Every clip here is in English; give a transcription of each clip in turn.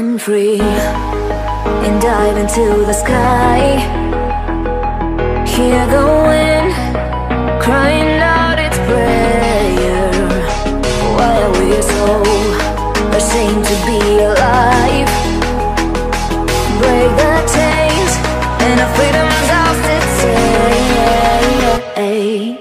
free and dive into the sky. Hear the wind crying out its prayer. Why are we so ashamed to be alive? Break the chains and our freedom's ours to take.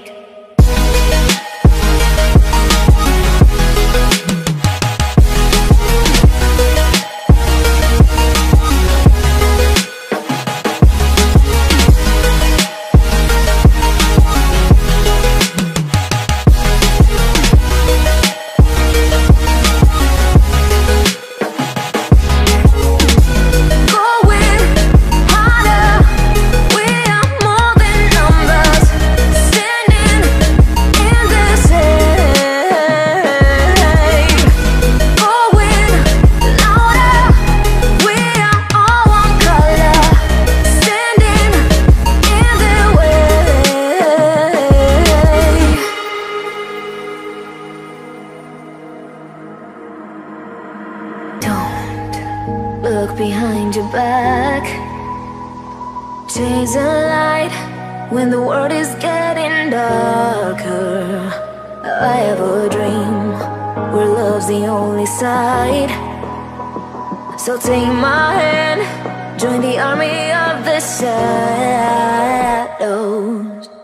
Look behind your back. Chase a light when the world is getting darker. I have a dream where love's the only side. So take my hand, join the army of the shadows.